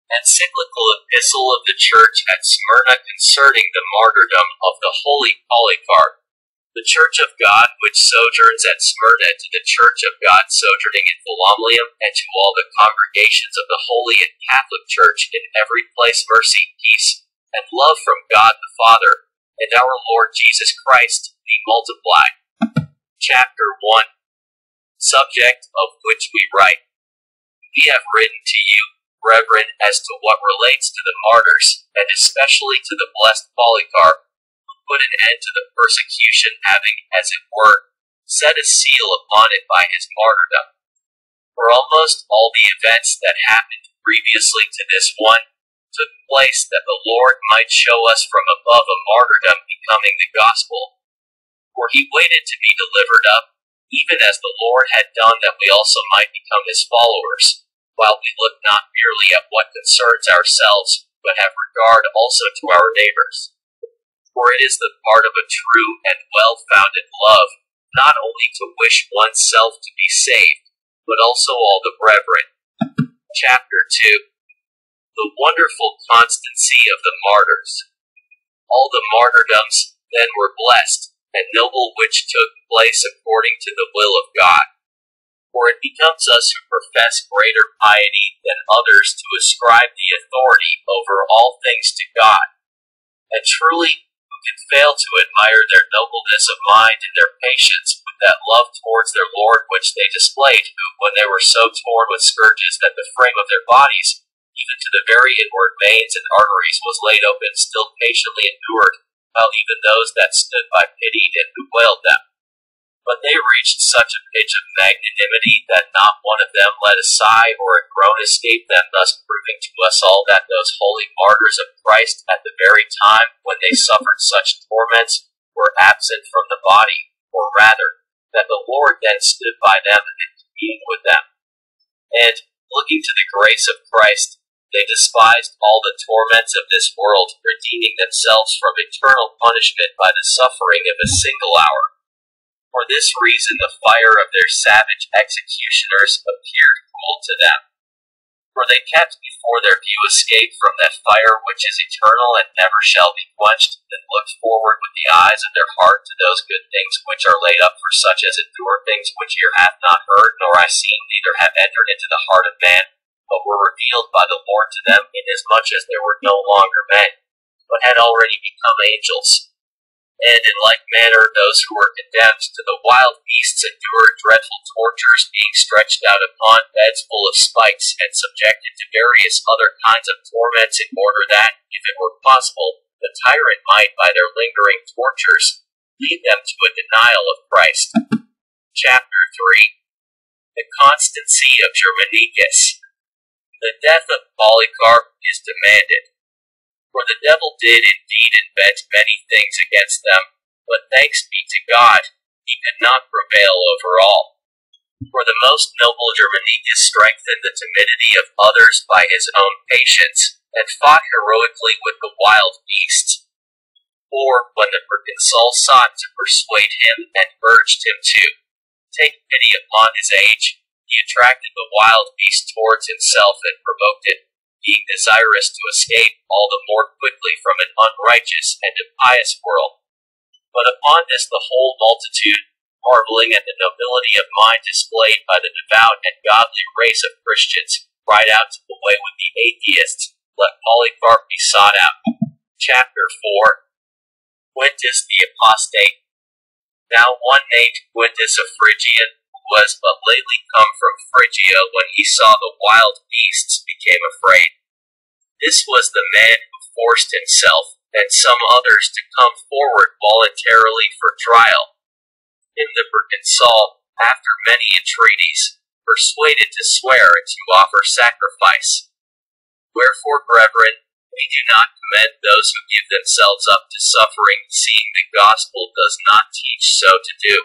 Encyclical Epistle of the Church at Smyrna concerning the martyrdom of the holy Polycarp. The Church of God which sojourns at Smyrna, to the Church of God sojourning in Philamlium, and to all the congregations of the Holy and Catholic Church in every place, mercy, peace, and love from God the Father, and our Lord Jesus Christ, be multiplied. Chapter 1. Subject of which we write. We have written to you, brethren, as to what relates to the martyrs, and especially to the blessed Polycarp, who put an end to the persecution, having, as it were, set a seal upon it by his martyrdom. For almost all the events that happened previously to this one took place that the Lord might show us from above a martyrdom becoming the gospel. For he waited to be delivered up, even as the Lord had done, that we also might become his followers, while we look not merely at what concerns ourselves, but have regard also to our neighbors. For it is the part of a true and well-founded love, not only to wish oneself to be saved, but also all the brethren. Chapter 2. The wonderful constancy of the martyrs. All the martyrdoms then were blessed, and noble which took place according to the will of God. For it becomes us who profess greater piety than others to ascribe the authority over all things to God. And truly, who can fail to admire their nobleness of mind and their patience with that love towards their Lord which they displayed, who, when they were so torn with scourges that the frame of their bodies, even to the very inward veins and arteries, was laid open, still patiently endured, while even those that stood by pitied and bewailed them. But they reached such a pitch of magnanimity that not one of them let a sigh or a groan escape them, thus proving to us all that those holy martyrs of Christ, at the very time when they suffered such torments, were absent from the body, or rather, that the Lord then stood by them and communed with them. And, looking to the grace of Christ, they despised all the torments of this world, redeeming themselves from eternal punishment by the suffering of a single hour. For this reason the fire of their savage executioners appeared cool to them. For they kept before their view escape from that fire which is eternal and never shall be quenched, and looked forward with the eyes of their heart to those good things which are laid up for such as endure, things which ear hath not heard, nor eye seen, neither have entered into the heart of man, but were revealed by the Lord to them, inasmuch as there were no longer men, but had already become angels. And in like manner those who were condemned to the wild beasts endured dreadful tortures, being stretched out upon beds full of spikes, and subjected to various other kinds of torments, in order that, if it were possible, the tyrant might, by their lingering tortures, lead them to a denial of Christ. Chapter 3. The constancy of Germanicus. The death of Polycarp is demanded. For the devil did indeed invent many things against them, but thanks be to God, he could not prevail over all. For the most noble Germanicus strengthened the timidity of others by his own patience, and fought heroically with the wild beasts. For, when the proconsul sought to persuade him and urged him to take pity upon his age, he attracted the wild beast towards himself and provoked it, being desirous to escape all the more quickly from an unrighteous and impious world. But upon this the whole multitude, marveling at the nobility of mind displayed by the devout and godly race of Christians, cried out to away with the atheists, let Polycarp be sought out. Chapter 4. Quintus the Apostate. Now one named Quintus of Phrygia, was but lately come from Phrygia, when he saw the wild beasts, became afraid. This was the man who forced himself, and some others, to come forward voluntarily for trial. Him the proconsul, after many entreaties, persuaded to swear and to offer sacrifice. Wherefore, brethren, we do not commend those who give themselves up to suffering, seeing the gospel does not teach so to do.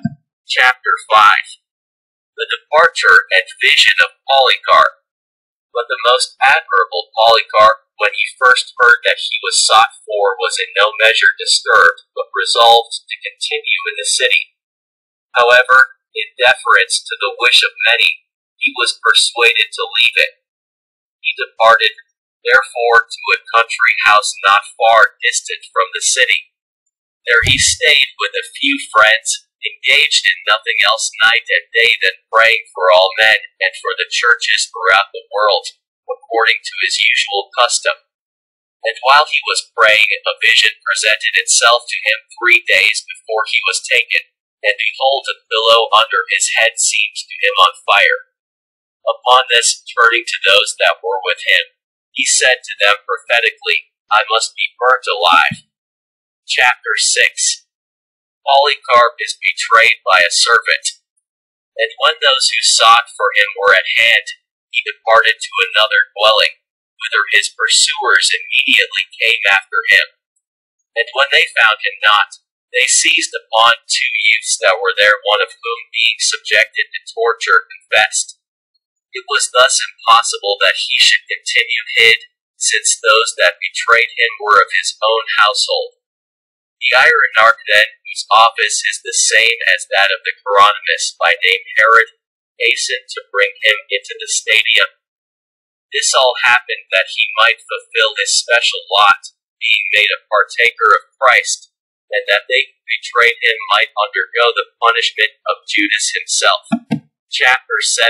Chapter 5. The departure and vision of Polycarp. But the most admirable Polycarp, when he first heard that he was sought for, was in no measure disturbed, but resolved to continue in the city. However, in deference to the wish of many, he was persuaded to leave it. He departed, therefore to a country house not far distant from the city. There he stayed with a few friends, engaged in nothing else night and day than praying for all men, and for the churches throughout the world, according to his usual custom. And while he was praying, a vision presented itself to him 3 days before he was taken, and behold, a pillow under his head seemed to him on fire. Upon this, turning to those that were with him, he said to them prophetically, I must be burnt alive. Chapter 6. Polycarp is betrayed by a servant. And when those who sought for him were at hand, he departed to another dwelling, whither his pursuers immediately came after him. And when they found him not, they seized upon 2 youths that were there, one of whom, being subjected to torture, confessed. It was thus impossible that he should continue hid, since those that betrayed him were of his own household. The Ironarch then, whose office is the same as that of the Chironomus by name Herod, hastened to bring him into the stadium. This all happened that he might fulfill his special lot, being made a partaker of Christ, and that they who betrayed him might undergo the punishment of Judas himself. Chapter 7.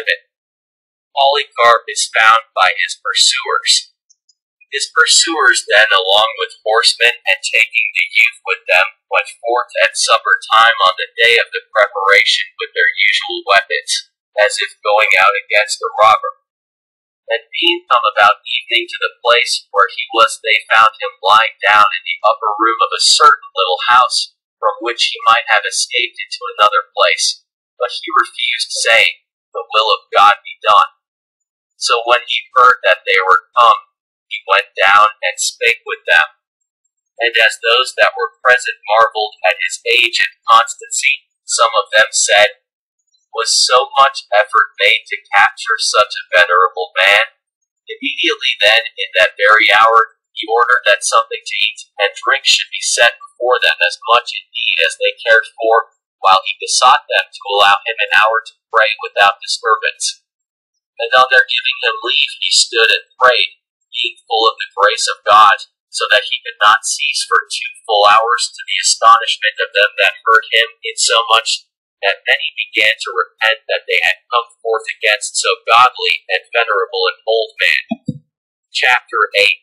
Polycarp is found by his pursuers. His pursuers then, along with horsemen, and taking the youth with them, went forth at supper time on the day of the preparation with their usual weapons, as if going out against a robber. And being come about evening to the place where he was, they found him lying down in the upper room of a certain little house, from which he might have escaped into another place. But he refused, saying, The will of God be done. So when he heard that they were come, he went down and spake with them. And as those that were present marveled at his age and constancy, some of them said, Was so much effort made to capture such a venerable man? Immediately then, in that very hour, he ordered that something to eat and drink should be set before them, as much indeed as they cared for, while he besought them to allow him an hour to pray without disturbance. And on their giving him leave, he stood and prayed, being full of the grace of God, so that he could not cease for 2 full hours, to the astonishment of them that heard him, insomuch that many began to repent that they had come forth against so godly and venerable an old man. Chapter 8.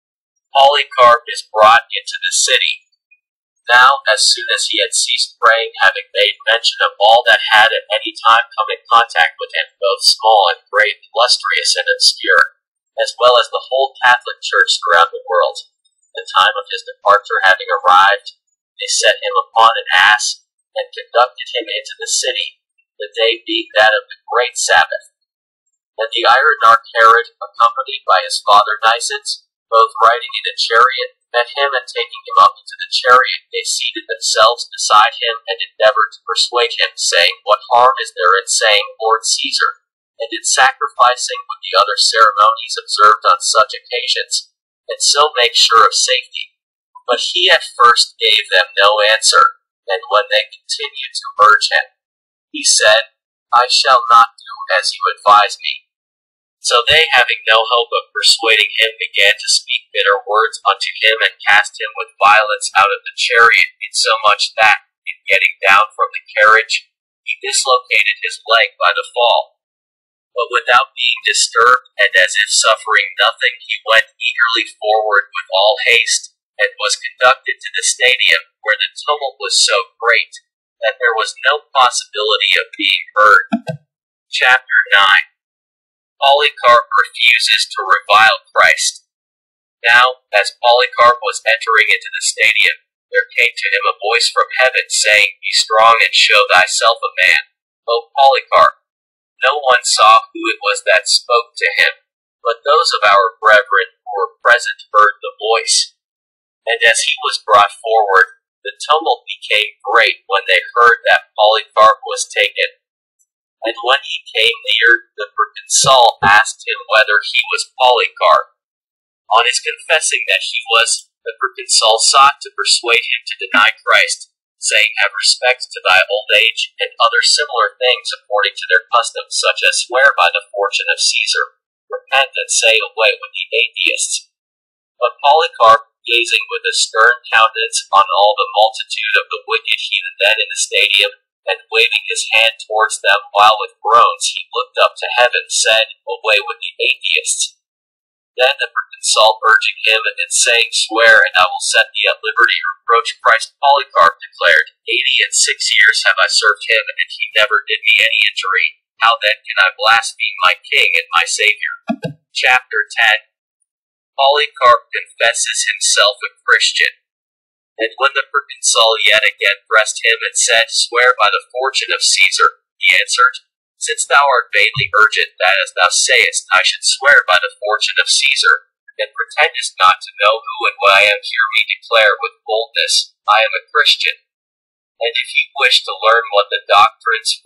Polycarp is brought into the city. Now, as soon as he had ceased praying, having made mention of all that had at any time come in contact with him, both small and great, illustrious and obscure, as well as the whole Catholic Church throughout the world, the time of his departure having arrived, they set him upon an ass, and conducted him into the city, the day being that of the great Sabbath. And the Ironarch Herod, accompanied by his father Nicetas, both riding in a chariot, met him, and taking him up into the chariot, they seated themselves beside him, and endeavored to persuade him, saying, What harm is there in saying, Lord Caesar, and in sacrificing with the other ceremonies observed on such occasions, and so make sure of safety? But he at first gave them no answer, and when they continued to urge him, he said, I shall not do as you advise me. So they, having no hope of persuading him, began to speak bitter words unto him, and cast him with violence out of the chariot, insomuch that, in getting down from the carriage, he dislocated his leg by the fall. But without being disturbed, and as if suffering nothing, he went eagerly forward with all haste, and was conducted to the stadium, where the tumult was so great, that there was no possibility of being heard. Chapter 9. Polycarp refuses to revile Christ. Now, as Polycarp was entering into the stadium, there came to him a voice from heaven, saying, Be strong and show thyself a man, O Polycarp. No one saw who it was that spoke to him, but those of our brethren who were present heard the voice. And as he was brought forward, the tumult became great when they heard that Polycarp was taken. And when he came near, the proconsul asked him whether he was Polycarp. On his confessing that he was, the proconsul sought to persuade him to deny Christ, saying, Have respect to thy old age, and other similar things according to their custom, such as swear by the fortune of Caesar, repent and say away with the atheists. But Polycarp, gazing with a stern countenance on all the multitude of the wicked heathen then in the stadium, and waving his hand towards them while with groans he looked up to heaven, said, "Away with the atheists." Then the proconsul urging him and saying, "Swear, and I will set thee at liberty," reproached Christ. Polycarp declared, 86 years have I served him, and he never did me any injury. How then can I blaspheme my king and my Savior? Chapter 10. Polycarp confesses himself a Christian. And when the proconsul yet again pressed him and said, "Swear by the fortune of Caesar," he answered, "Since thou art vainly urgent that, as thou sayest, I should swear by the fortune of Caesar, and pretendest not to know who and what I am, hear me declare with boldness, I am a Christian. And if you wish to learn what the doctrines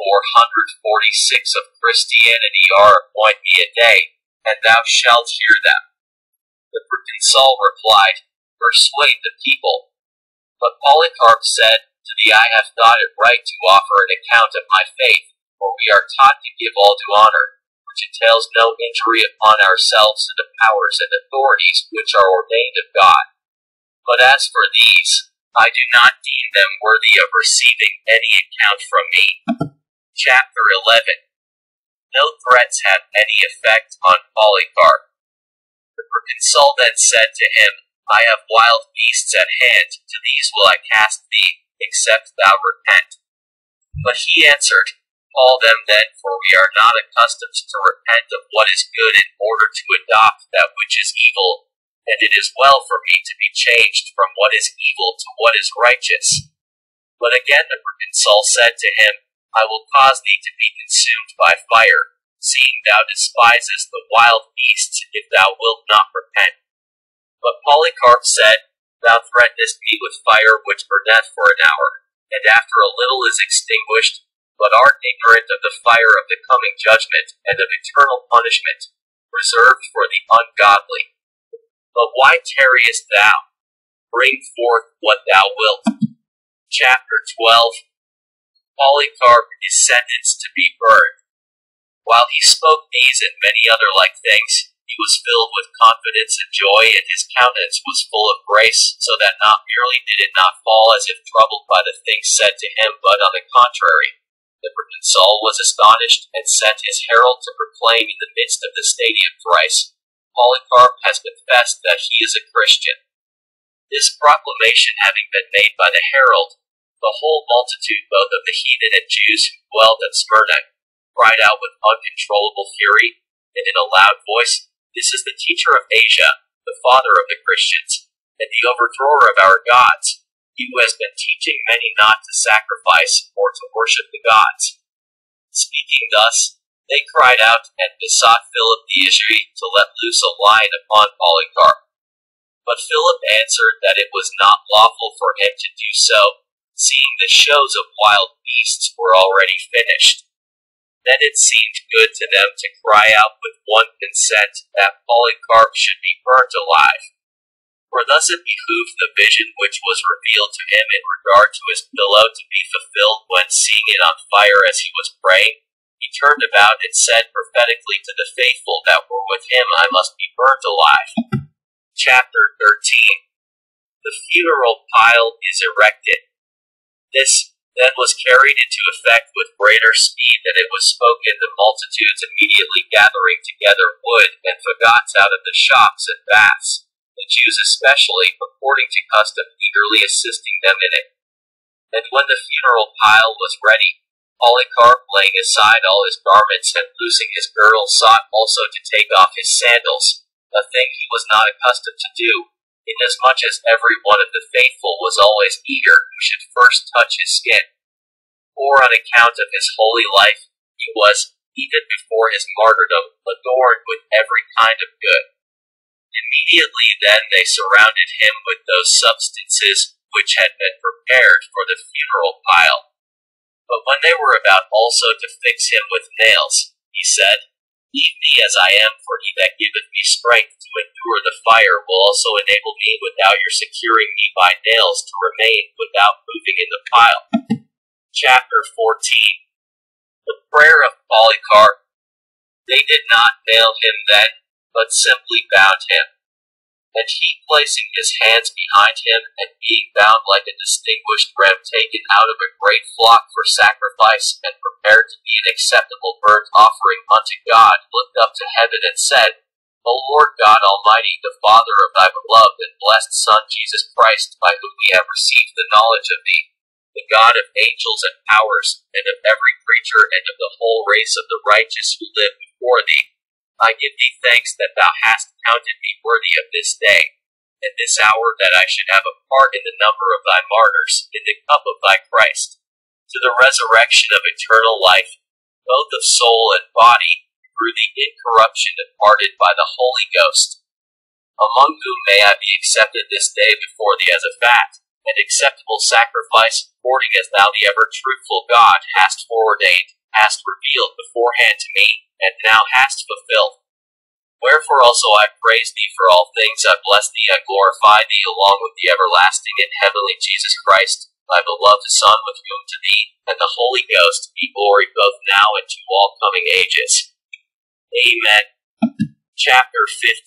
446 of Christianity are, appoint me a day, and thou shalt hear them." The proconsul replied, "Persuade the people." But Polycarp said, "To thee I have thought it right to offer an account of my faith, for we are taught to give all to honor, which entails no injury upon ourselves and the powers and authorities which are ordained of God. But as for these, I do not deem them worthy of receiving any account from me." Chapter 11. No threats have any effect on Polycarp. The proconsul then said to him, "I have wild beasts at hand, to these will I cast thee, except thou repent." But he answered, "Call them then, for we are not accustomed to repent of what is good in order to adopt that which is evil, and it is well for me to be changed from what is evil to what is righteous." But again the proconsul said to him, "I will cause thee to be consumed by fire, seeing thou despisest the wild beasts, if thou wilt not repent." But Polycarp said, "Thou threatenest me with fire which burneth for an hour, and after a little is extinguished, but art ignorant of the fire of the coming judgment, and of eternal punishment, reserved for the ungodly. But why tarriest thou? Bring forth what thou wilt." Chapter 12. Polycarp is sentenced to be burned. While he spoke these and many other like things, he was filled with confidence and joy, and his countenance was full of grace, so that not merely did it not fall as if troubled by the things said to him, but on the contrary, the proconsul was astonished, and sent his herald to proclaim in the midst of the stadium thrice, "Polycarp has confessed that he is a Christian." This proclamation having been made by the herald, the whole multitude both of the heathen and Jews who dwelled at Smyrna cried out with uncontrollable fury, and in a loud voice, "This is the teacher of Asia, the father of the Christians, and the overthrower of our gods, he who has been teaching many not to sacrifice or to worship the gods." Speaking thus, they cried out and besought Philip the Israelite to let loose a line upon Polycarp. But Philip answered that it was not lawful for him to do so, seeing the shows of wild beasts were already finished. Then it seemed good to them to cry out with one consent that Polycarp should be burnt alive. For thus it behooved the vision which was revealed to him in regard to his pillow to be fulfilled, when seeing it on fire as he was praying, he turned about and said prophetically to the faithful that were with him, "I must be burnt alive." Chapter 13. The funeral pile is erected. This then was carried into effect with greater speed than it was spoken, the multitudes immediately gathering together wood and fagots out of the shops and baths, the Jews especially, according to custom, eagerly assisting them in it. And when the funeral pile was ready, Polycarp, laying aside all his garments and loosing his girdle, sought also to take off his sandals, a thing he was not accustomed to do, inasmuch as every one of the faithful was always eager who should first touch his skin. For on account of his holy life, he was, even before his martyrdom, adorned with every kind of good. Immediately then they surrounded him with those substances which had been prepared for the funeral pile. But when they were about also to fix him with nails, he said, "Leave me as I am, for he that giveth me strength to endure the fire will also enable me, without your securing me by nails, to remain without moving in the pile." Chapter 14. The prayer of Polycarp. They did not nail him then, but simply bound him. And he, placing his hands behind him, and being bound like a distinguished ram taken out of a great flock for sacrifice, and prepared to be an acceptable burnt offering unto God, looked up to heaven and said, O Lord God Almighty, the Father of thy beloved and blessed Son Jesus Christ, by whom we have received the knowledge of thee, the God of angels and powers, and of every creature, and of the whole race of the righteous who live before thee, I give thee thanks that thou hast counted me worthy of this day, and this hour, that I should have a part in the number of thy martyrs, in the cup of thy Christ, to the resurrection of eternal life, both of soul and body, through the incorruption imparted by the Holy Ghost. Among whom may I be accepted this day before thee as a fat and acceptable sacrifice, according as thou, the ever-truthful God, hast foreordained, hast revealed beforehand to me, and now hast fulfilled. Wherefore also I praise thee for all things, I bless thee, I glorify thee, along with the everlasting and heavenly Jesus Christ, thy beloved Son, with whom to thee and the Holy Ghost be glory both now and to all coming ages. Amen. Chapter 15.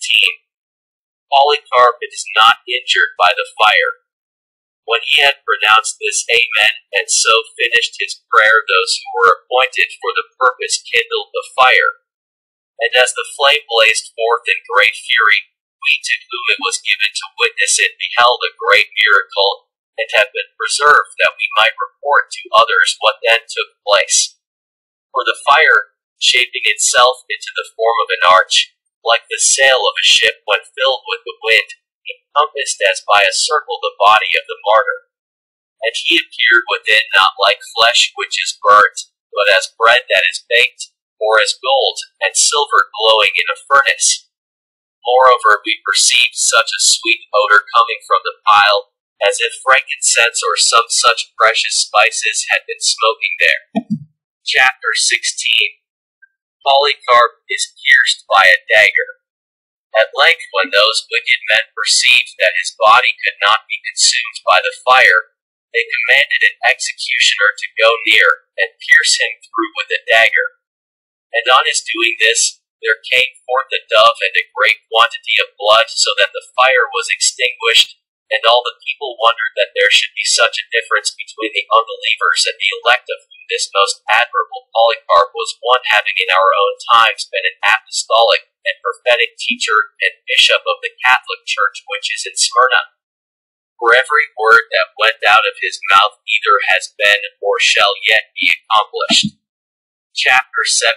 Polycarp is not injured by the fire. When he had pronounced this Amen, and so finished his prayer, those who were appointed for the purpose kindled the fire. And as the flame blazed forth in great fury, we to whom it was given to witness it beheld a great miracle, and have been preserved that we might report to others what then took place. For the fire, shaping itself into the form of an arch, like the sail of a ship when filled with the wind, encompassed as by a circle the body of the martyr. And he appeared within not like flesh which is burnt, but as bread that is baked, or as gold and silver glowing in a furnace. Moreover, we perceived such a sweet odor coming from the pile, as if frankincense or some such precious spices had been smoking there. Chapter 16. Polycarp is pierced by a dagger. At length, when those wicked men perceived that his body could not be consumed by the fire, they commanded an executioner to go near, and pierce him through with a dagger. And on his doing this, there came forth a dove and a great quantity of blood, so that the fire was extinguished, and all the people wondered that there should be such a difference between the unbelievers and the elect, of whom this most admirable Polycarp was one, having in our own times been an apostolic and prophetic teacher and bishop of the Catholic Church which is in Smyrna. For every word that went out of his mouth either has been or shall yet be accomplished. Chapter 17.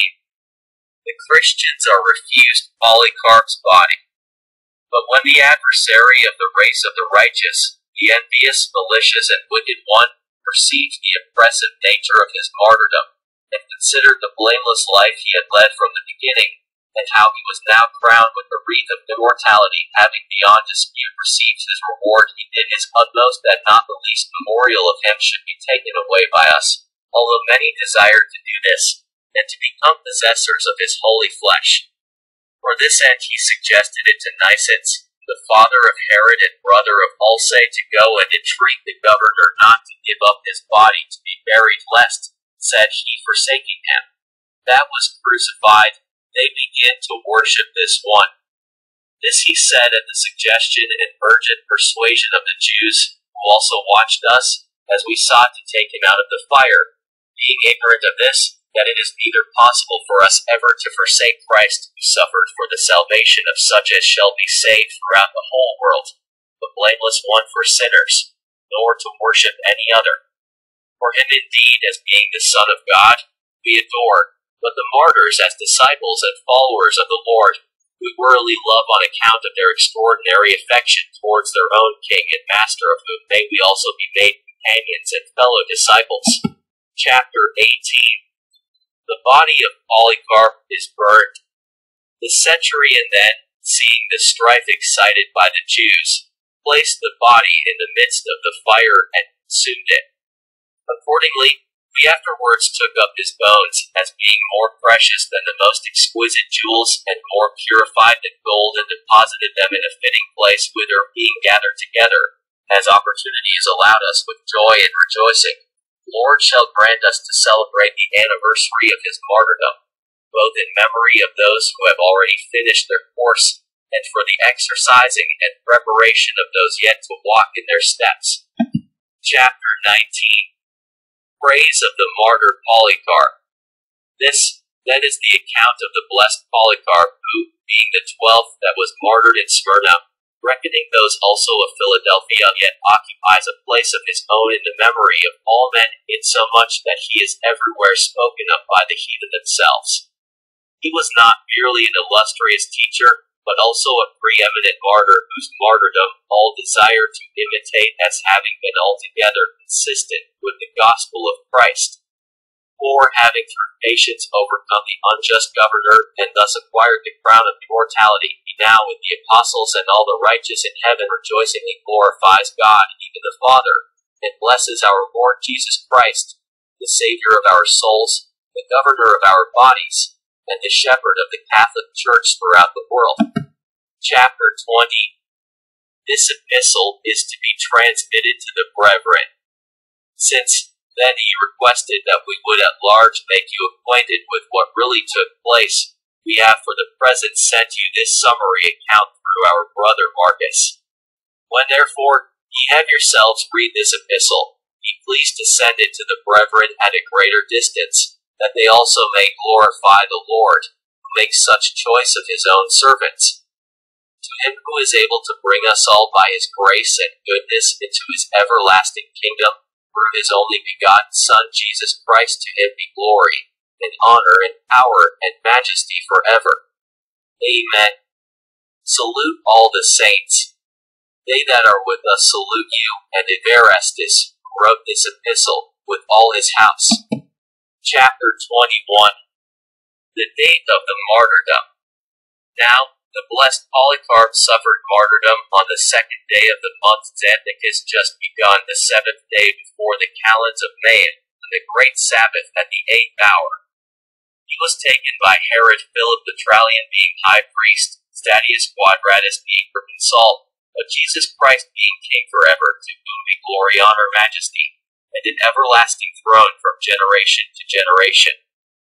The Christians are refused Polycarp's body. But when the adversary of the race of the righteous, the envious, malicious, and wicked one, perceived the oppressive nature of his martyrdom, and considered the blameless life he had led from the beginning, and how he was now crowned with the wreath of immortality, having beyond dispute received his reward, he did his utmost that not the least memorial of him should be taken away by us, although many desired to do this, and to become possessors of his holy flesh. For this end he suggested it to Nicens, the father of Herod and brother of Ulce, to go and entreat the governor not to give up his body to be buried, lest, said he, forsaking him, that was crucified, they begin to worship this one. This he said at the suggestion and urgent persuasion of the Jews, who also watched us, as we sought to take him out of the fire, being ignorant of this, that it is neither possible for us ever to forsake Christ, who suffered for the salvation of such as shall be saved throughout the whole world, the blameless one for sinners, nor to worship any other. For him indeed, as being the Son of God, we adore, but the martyrs as disciples and followers of the Lord, we worthily love on account of their extraordinary affection towards their own King and Master, of whom may we also be made companions and fellow disciples. Chapter 18. The body of Polycarp is burned. The centurion then, seeing the strife excited by the Jews, placed the body in the midst of the fire and consumed it. Accordingly, we afterwards took up his bones, as being more precious than the most exquisite jewels, and more purified than gold, and deposited them in a fitting place, whither, being gathered together, as opportunity is allowed us, with joy and rejoicing, the Lord shall grant us to celebrate the anniversary of his martyrdom, both in memory of those who have already finished their course, and for the exercising and preparation of those yet to walk in their steps. Chapter 19. Praise of the martyr Polycarp. This, then, is the account of the blessed Polycarp, who, being the 12th that was martyred in Smyrna, reckoning those also of Philadelphia, yet occupies a place of his own in the memory of all men, insomuch that he is everywhere spoken of by the heathen themselves. He was not merely an illustrious teacher, but also a preeminent martyr, whose martyrdom all desire to imitate, as having been altogether consistent with the gospel of Christ. For, having through patience overcome the unjust governor, and thus acquired the crown of immortality, he now with the apostles and all the righteous in heaven rejoicingly glorifies God, even the Father, and blesses our Lord Jesus Christ, the Savior of our souls, the governor of our bodies, and the shepherd of the Catholic Church throughout the world. Chapter 20. This epistle is to be transmitted to the brethren. Since then he requested that we would at large make you acquainted with what really took place, we have for the present sent you this summary account through our brother Marcus. When therefore ye have yourselves read this epistle, be pleased to send it to the brethren at a greater distance, that they also may glorify the Lord, who makes such choice of his own servants. To him who is able to bring us all by his grace and goodness into his everlasting kingdom, through his only begotten Son Jesus Christ, to him be glory, and honor, and power, and majesty forever. Amen. Salute all the saints. They that are with us salute you, and Evarastus, who wrote this epistle, with all his house. Chapter 21. The date of the martyrdom. Now, the blessed Polycarp suffered martyrdom on the 2nd day of the month Xanthicus, just begun, the 7th day before the calends of Mayan, and the great Sabbath at the 8th hour. He was taken by Herod Philip the Trallian being high priest, Statius Quadratus being proconsul, but Jesus Christ being king forever, to whom be glory, honor, majesty, and an everlasting throne from generation to generation.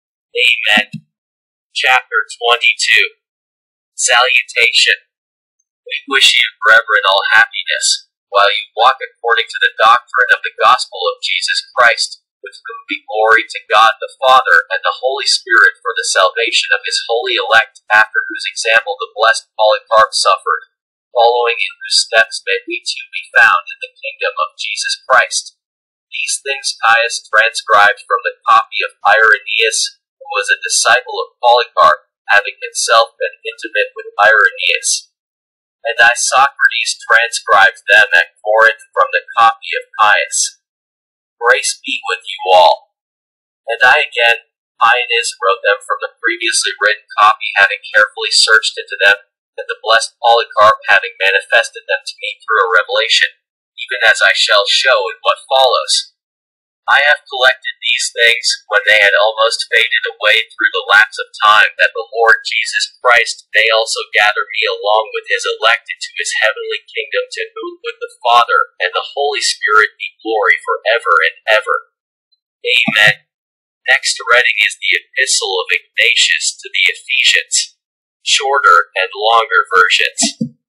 Amen. Chapter 22. Salutation. We wish you, brethren, all happiness, while you walk according to the doctrine of the gospel of Jesus Christ, with whom be glory to God the Father and the Holy Spirit for the salvation of his holy elect, after whose example the blessed Polycarp suffered, following in whose steps may we too be found in the kingdom of Jesus Christ. These things Caius transcribed from the copy of Irenaeus, who was a disciple of Polycarp, having himself been intimate with Irenaeus. And Isocrates transcribed them at Corinth from the copy of Caius. Grace be with you all. And I again, Paius, wrote them from the previously written copy, having carefully searched into them, and the blessed Polycarp having manifested them to me through a revelation, even as I shall show in what follows. I have collected these things, when they had almost faded away through the lapse of time, that the Lord Jesus Christ may also gather me along with his elect into his heavenly kingdom, to whom with the Father and the Holy Spirit be glory forever and ever. Amen. Next reading is the Epistle of Ignatius to the Ephesians. Shorter and longer versions.